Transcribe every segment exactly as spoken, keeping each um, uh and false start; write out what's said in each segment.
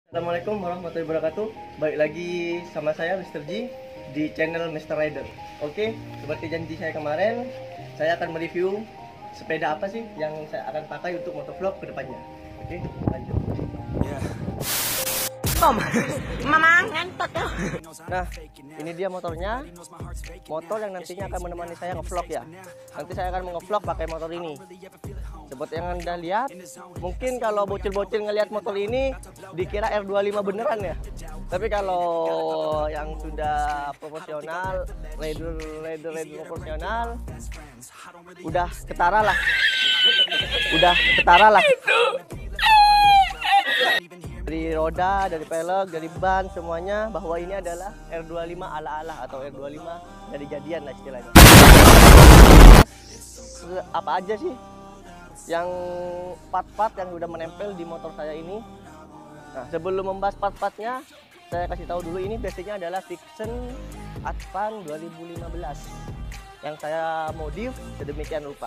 Assalamualaikum warahmatullahi wabarakatuh. Balik lagi sama saya mister G di channel mister Rider. Oke, seperti janji saya kemarin, saya akan mereview sepeda apa sih yang saya akan pakai untuk motovlog ke depannya. Oke, lanjut. Yeah. Mama ngantuk ya. Nah, ini dia motornya. Motor yang nantinya akan menemani saya ngevlog ya. Nanti saya akan ngevlog pakai motor ini. Seperti yang Anda lihat, mungkin kalau bocil-bocil ngelihat motor ini dikira R dua puluh lima beneran ya. Tapi kalau yang sudah profesional, rider rider rider profesional, udah ketara lah. Udah ketara lah. Dari roda, dari pelek, dari ban, semuanya bahwa ini adalah R dua puluh lima ala-ala atau R dua puluh lima dari jadian lah istilahnya. Apa aja sih yang part-part yang udah menempel di motor saya ini? Nah, sebelum membahas part-partnya, saya kasih tahu dulu ini basicnya adalah Vixen Advan dua ribu lima belas yang saya modif sedemikian rupa.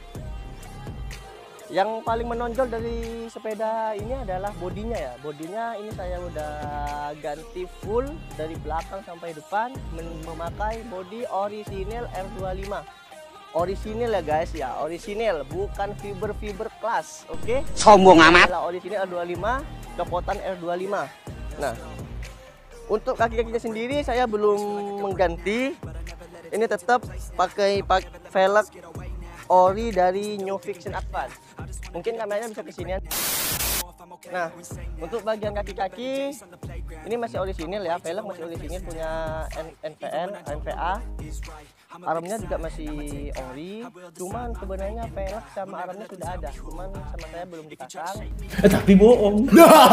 Yang paling menonjol dari sepeda ini adalah bodinya ya. Bodinya ini saya udah ganti full dari belakang sampai depan, memakai bodi orisinil R dua puluh lima. Orisinil ya guys ya, orisinil, bukan fiber-fiber kelas, oke? Okay? Sombong amat. Adalah orisinil R dua puluh lima, copotan R dua puluh lima. Nah, untuk kaki-kakinya sendiri saya belum mengganti. Ini tetap pakai pakai velg ori dari New Vixen Advan. Mungkin kameranya bisa kesinian. Nah, untuk bagian kaki-kaki ini masih orisinil ya, velg masih orisinil punya N P N, N P A. Armnya juga masih ori, cuman sebenarnya velg sama armnya sudah ada, cuman sama saya belum dipasang. Tapi bohong.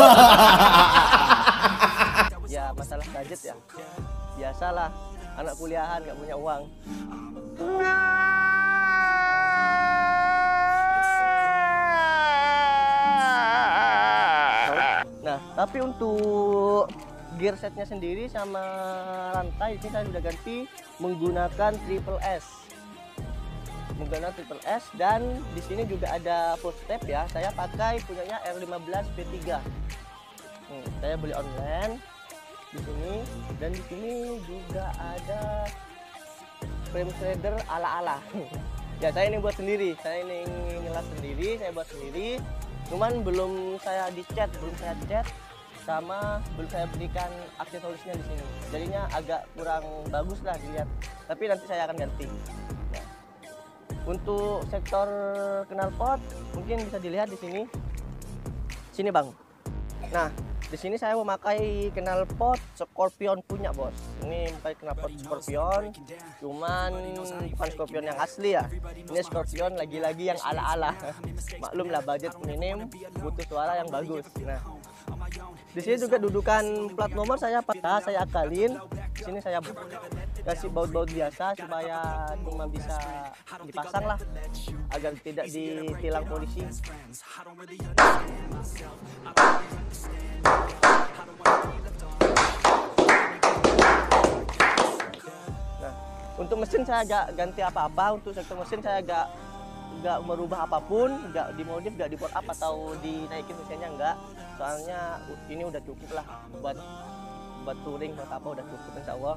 Ya masalah budget ya, biasalah anak kuliahan nggak punya uang. Nah, tapi untuk gear setnya sendiri sama rantai ini saya sudah ganti menggunakan triple S, menggunakan triple S dan di sini juga ada footstep ya. Saya pakai punyanya R lima belas V tiga. Hmm, saya beli online di sini dan di sini juga ada frame shredder ala-ala. Ya saya ini buat sendiri, saya ini ngelas sendiri, saya buat sendiri. Cuman belum saya dicat, belum saya cat, sama belum saya berikan aksesorisnya di sini. Jadinya agak kurang bagus lah dilihat. Tapi nanti saya akan ganti. Nah, untuk sektor knalpot mungkin bisa dilihat di sini. Sini bang. Nah, di sini saya memakai knalpot Scorpion punya bos. Ini pakai knalpot Scorpion, cuman bukan Scorpion yang asli ya. Ini Scorpion lagi-lagi yang ala-ala. Maklum lah budget minim, butuh suara yang bagus. Nah, di sini juga dudukan plat nomor saya nah, saya akalin. Di sini saya kasih baut-baut biasa supaya cuma bisa dipasang lah agar tidak ditilang polisi. Nah, untuk mesin saya agak ganti apa-apa. Untuk sektor mesin saya agak nggak merubah apapun, nggak dimodif, nggak diport up atau dinaikin mesinnya enggak. Soalnya ini udah cukup lah buat buat touring, buat apa udah cukup insya Allah.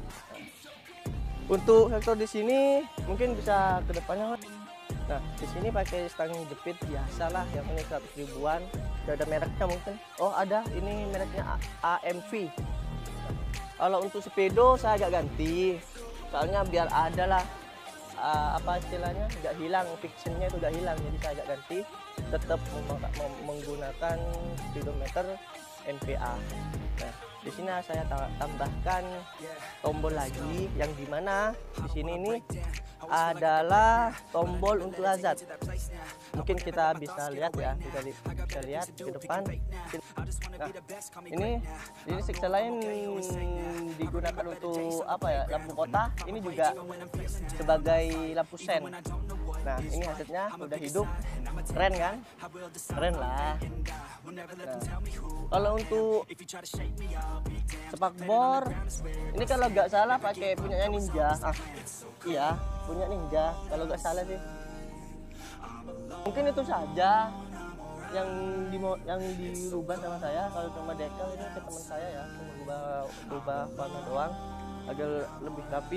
Untuk sektor di sini mungkin bisa kedepannya. Nah, di sini pakai stang jepit biasa lah yang punya seratus ribuan. Udah ada mereknya mungkin. Oh ada, ini mereknya A M V. Kalau untuk sepedo saya agak ganti, soalnya biar ada lah uh, apa istilahnya nggak hilang, Vixennya itu nggak hilang, jadi saya agak ganti. Tetap menggunakan speedometer N P A. Nah, di sini saya tambahkan tombol lagi yang dimana di sini ini adalah tombol untuk hazard. Mungkin kita bisa lihat ya, bisa, li bisa lihat ke depan. Nah, ini ini sektor lain digunakan untuk apa ya, lampu kota. Ini juga sebagai lampu sen. Nah, ini hasilnya udah hidup, keren kan? Keren lah. Nah, kalau untuk spakbor, ini kalau nggak salah pakai punyanya Ninja. Ah, iya, punya Ninja. Kalau nggak salah sih. Mungkin itu saja yang di yang dirubah sama saya. Kalau cuma dekel ini ke teman saya ya, cuma rubah rubah warna doang agar lebih rapi.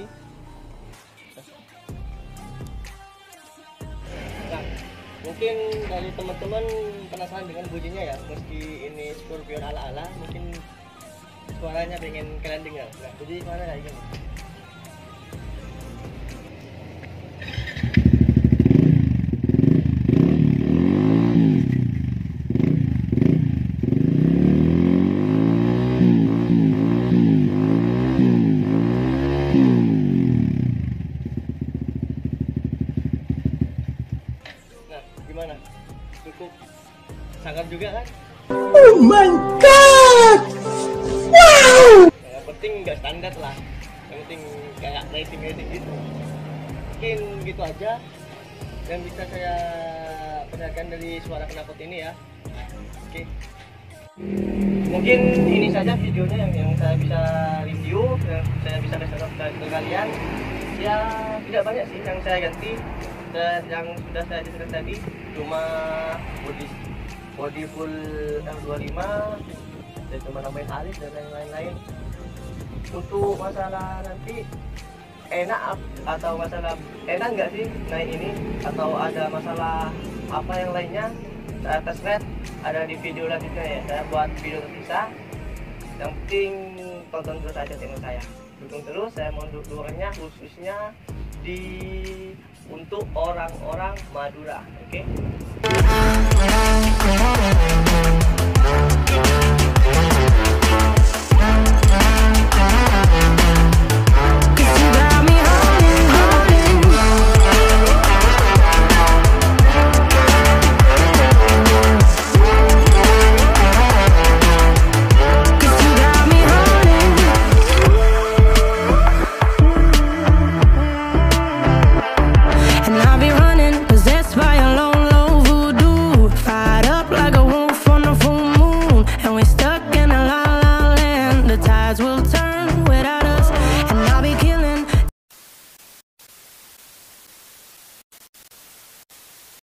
Nah, mungkin dari teman-teman penasaran dengan bunyinya ya, meski ini Scorpion ala-ala, mungkin suaranya pengen kalian dengar. Nah, bunyi suara kayak gini. Gimana? Cukup sangat juga kan? Oh my god! Wow! Yang penting nggak standar lah. Yang penting kayak rating rating gitu. Mungkin gitu aja yang bisa saya perlihatkan dari suara knalpot ini ya. Oke. Mungkin ini saja videonya yang, yang saya bisa review, yang saya bisa kasih tahu ke kalian. Ya tidak banyak sih yang saya ganti. Dan yang sudah saya jelaskan tadi cuma body body full R dua puluh lima, dan cuma nambahin alis dan lain-lain. Untuk masalah nanti enak atau masalah enak nggak sih naik ini, atau ada masalah apa yang lainnya, saya tes red ada di video lanjutnya ya. Saya buat video terpisah. Yang penting tonton terus aja channel saya, dukung terus. Saya mau dukungannya khususnya di untuk orang-orang Madura, oke? Okay?